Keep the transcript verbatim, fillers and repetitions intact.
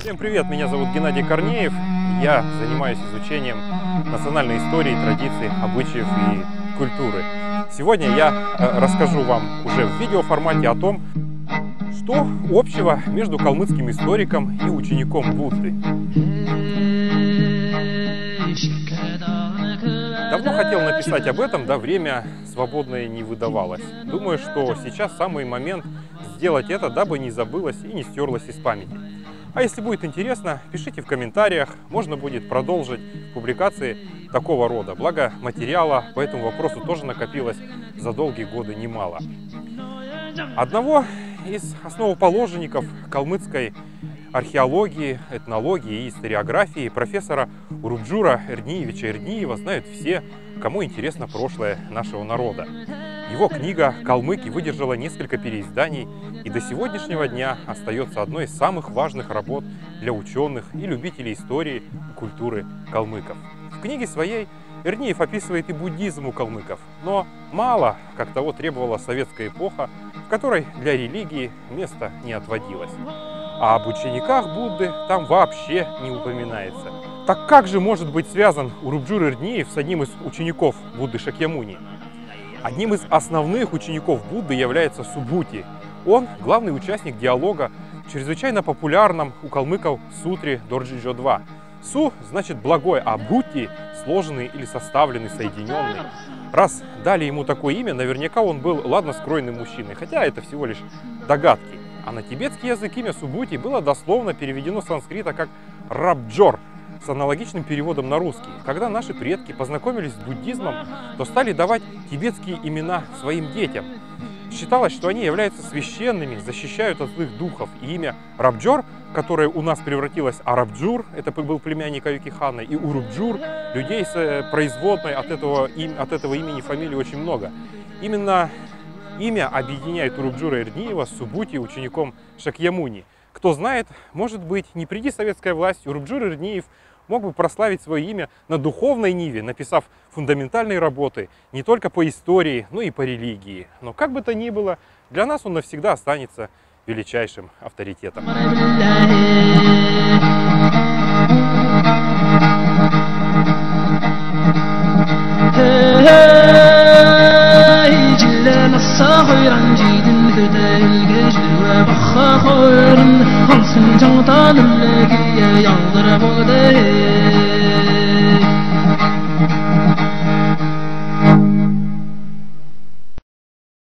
Всем привет, меня зовут Геннадий Корнеев. Я занимаюсь изучением национальной истории, традиций, обычаев и культуры. Сегодня я расскажу вам уже в видеоформате о том, что общего между калмыцким историком и учеником Будды. Давно хотел написать об этом, да время свободное не выдавалось. Думаю, что сейчас самый момент сделать это, дабы не забылось и не стерлось из памяти. А если будет интересно, пишите в комментариях, можно будет продолжить публикации такого рода. Благо материала по этому вопросу тоже накопилось за долгие годы немало. Одного из основоположников калмыцкой археологии, этнологии и историографии, профессора Урубджура Эрдниевича Эрдниева, знают все, кому интересно прошлое нашего народа. Его книга «Калмыки» выдержала несколько переизданий и до сегодняшнего дня остается одной из самых важных работ для ученых и любителей истории и культуры калмыков. В книге своей Эрдниев описывает и буддизм у калмыков, но мало, как того требовала советская эпоха, в которой для религии места не отводилось. А об учениках Будды там вообще не упоминается. Так как же может быть связан Урубджур Эрдниев с одним из учеников Будды Шакьямуни? Одним из основных учеников Будды является Суббути. Он главный участник диалога в чрезвычайно популярном у калмыков сутре Дорджиджо два. Су значит благой, а Бути сложенный или составленный, соединенный. Раз дали ему такое имя, наверняка он был ладно скроенным мужчиной, хотя это всего лишь догадки. А на тибетский язык имя Суббути было дословно переведено с санскрита как Рабджор, с аналогичным переводом на русский. Когда наши предки познакомились с буддизмом, то стали давать тибетские имена своим детям. Считалось, что они являются священными, защищают от злых духов. И имя Рабджор, которое у нас превратилось Арабджур, это был племянник Аюкихана, и Урубджур, людей с производной от этого, от этого имени фамилии очень много. Именно имя объединяет Урубджура Эрдниева с Суббути, учеником Шакьямуни. Кто знает, может быть, не приди советская власть, Урубджур Эрдниев мог бы прославить свое имя на духовной ниве, написав фундаментальные работы не только по истории, но и по религии. Но как бы то ни было, для нас он навсегда останется величайшим авторитетом.